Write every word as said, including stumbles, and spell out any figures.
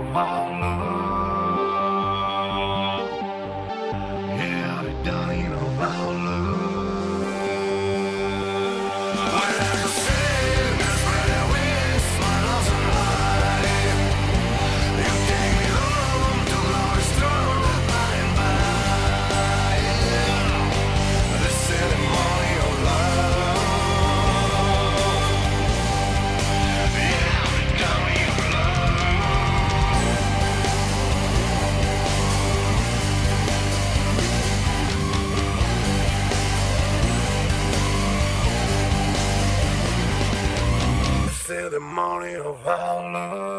of our love. Yeah, the dawning of our love. When I sing, it's really with my love's alive. You take me home to glory storm by and by. The ceremony of love. Yeah, the dawning of love. The ceremony of our love.